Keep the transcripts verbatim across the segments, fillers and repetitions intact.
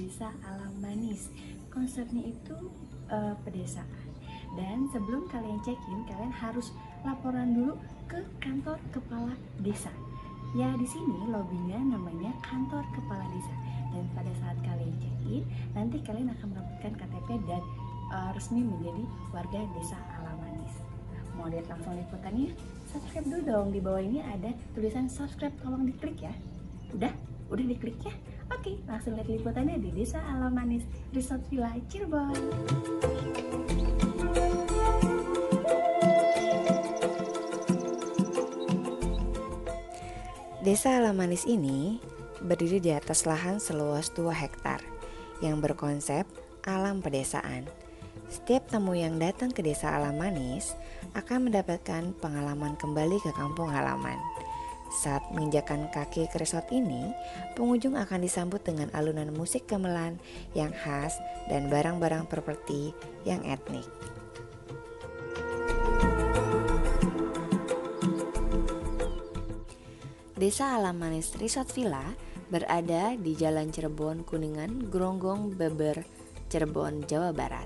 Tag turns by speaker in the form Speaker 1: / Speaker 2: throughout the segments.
Speaker 1: Desa Alam Manis. Konsepnya itu uh, pedesaan. Dan sebelum kalian check-in, kalian harus laporan dulu ke kantor kepala desa. Ya, di sini lobinya namanya kantor kepala desa. Dan pada saat kalian check-in, nanti kalian akan mendapatkan K T P dan uh, resmi menjadi warga Desa Alam Manis. Mau lihat langsung liputannya? Subscribe dulu dong. Di bawah ini ada tulisan subscribe, tolong diklik ya. Udah? Udah diklik ya? Oke, langsung lihat liputannya di Desa Alam Manis Resort Villa Cirebon.
Speaker 2: Desa Alam Manis ini berdiri di atas lahan seluas dua hektar yang berkonsep alam pedesaan. Setiap tamu yang datang ke Desa Alam Manis akan mendapatkan pengalaman kembali ke kampung halaman. Saat menginjakan kaki ke resort ini, pengunjung akan disambut dengan alunan musik gamelan yang khas dan barang-barang properti yang etnik. Desa Alam Manis Resort Villa berada di Jalan Cirebon Kuningan, Gronggong, Beber, Cirebon, Jawa Barat.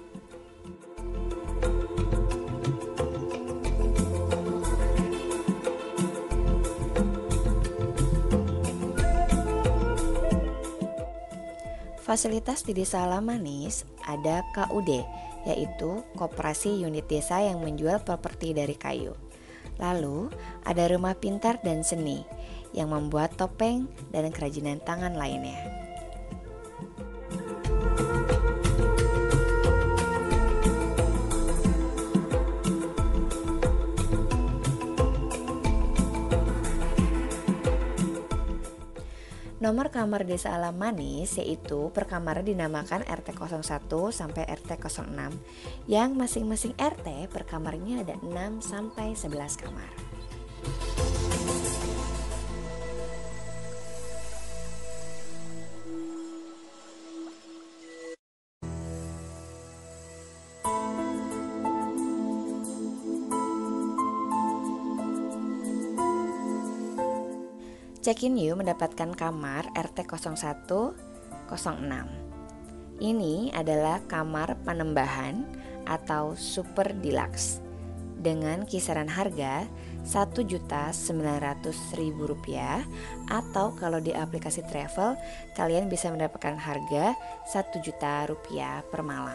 Speaker 2: Fasilitas di Desa Alam Manis ada K U D, yaitu Koperasi Unit Desa yang menjual properti dari kayu. Lalu ada rumah pintar dan seni yang membuat topeng dan kerajinan tangan lainnya. Nomor kamar Desa Alam Manis yaitu per kamar dinamakan R T nol satu sampai R T nol enam, yang masing-masing R T per kamarnya ada enam sampai sebelas kamar. Check-in you mendapatkan kamar R T nol satu nol enam. Ini adalah kamar panembahan atau super deluxe dengan kisaran harga satu juta sembilan ratus ribu rupiah, atau kalau di aplikasi travel kalian bisa mendapatkan harga satu juta rupiah per malam.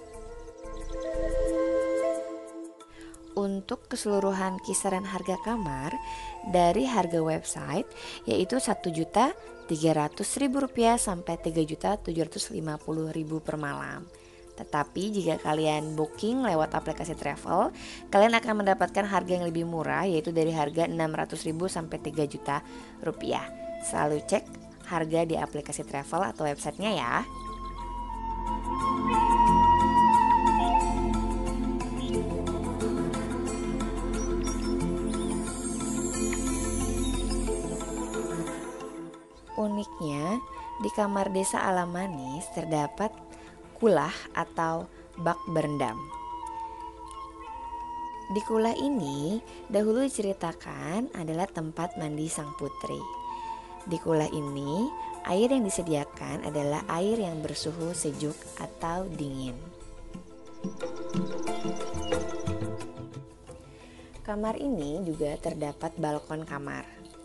Speaker 2: Untuk keseluruhan kisaran harga kamar dari harga website yaitu satu juta tiga ratus ribu rupiah sampai tiga juta tujuh ratus lima puluh ribu per malam. Tetapi jika kalian booking lewat aplikasi travel, kalian akan mendapatkan harga yang lebih murah yaitu dari harga enam ratus ribu sampai tiga juta rupiah. Selalu cek harga di aplikasi travel atau websitenya ya. Uniknya, di kamar Desa Alam Manis terdapat kulah atau bak berendam. Di kulah ini dahulu diceritakan adalah tempat mandi sang putri. Di kulah ini, air yang disediakan adalah air yang bersuhu sejuk atau dingin. Kamar ini juga terdapat balkon kamar.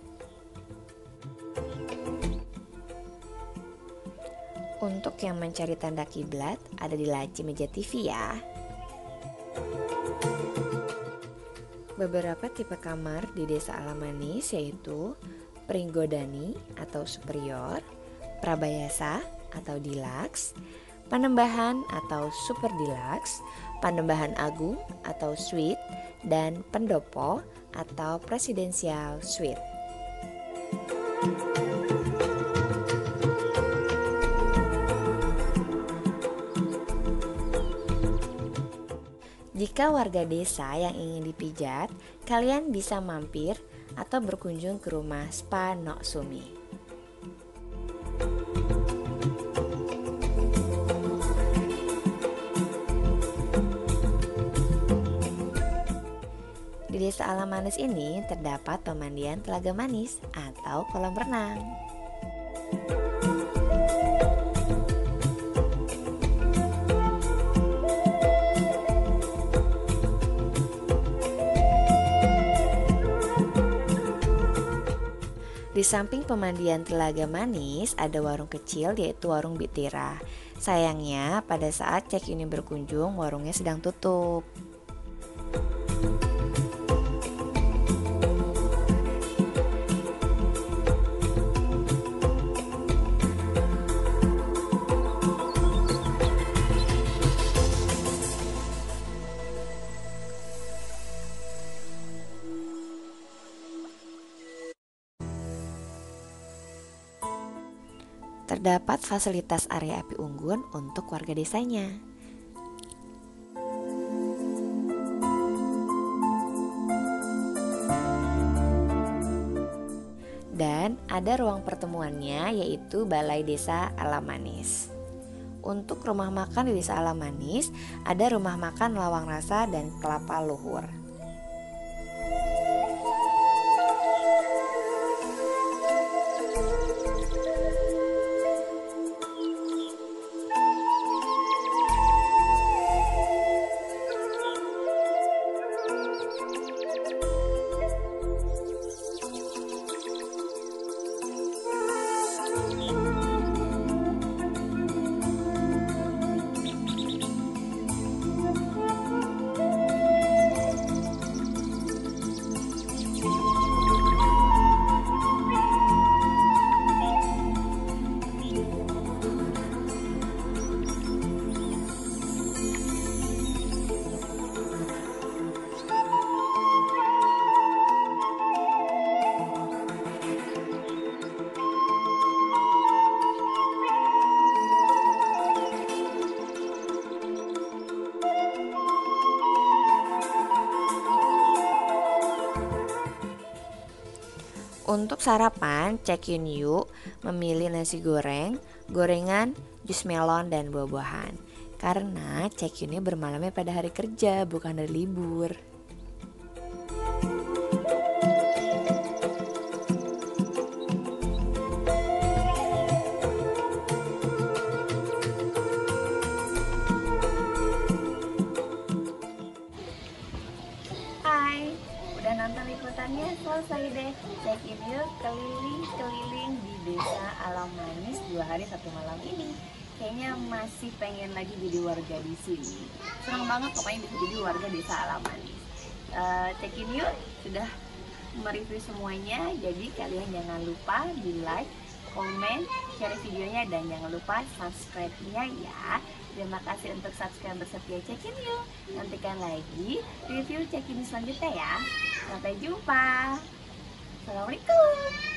Speaker 2: Untuk yang mencari tanda kiblat ada di laci meja T V ya. Beberapa tipe kamar di Desa Alam Manis yaitu Pringgodani atau superior, Prabayasa atau deluxe, Panembahan atau super deluxe, Panembahan Agung atau suite, dan Pendopo atau presidential suite. Jika warga desa yang ingin dipijat, kalian bisa mampir atau berkunjung ke rumah Spa Nok Sumi. Di Desa Alam Manis ini terdapat pemandian Telaga Manis atau kolam renang. Di samping pemandian Telaga Manis ada warung kecil yaitu warung Bitira. Sayangnya pada saat check-in berkunjung warungnya sedang tutup. Terdapat fasilitas area api unggun untuk warga desanya. Dan ada ruang pertemuannya yaitu Balai Desa Alam Manis. Untuk rumah makan di Desa Alam Manis ada rumah makan Lawang Rasa dan Kelapa Luhur. Untuk sarapan, check-in yuk memilih nasi goreng, gorengan, jus melon, dan buah-buahan. Karena check-innya bermalamnya pada hari kerja, bukan hari libur.
Speaker 1: Hai, udah nonton liputannya? Selesai deh. Check in yuk keliling-keliling di Desa Alam Manis dua hari satu malam ini. Kayaknya masih pengen lagi jadi warga di sini. Senang banget pokoknya bisa jadi warga Desa Alam Manis. Uh, check in yuk, sudah mereview semuanya. Jadi kalian jangan lupa di like, komen, share videonya, dan jangan lupa subscribe-nya ya. Terima kasih untuk subscriber setia Check In Yuk. Nantikan lagi review Check In selanjutnya ya. Sampai jumpa. Assalamualaikum.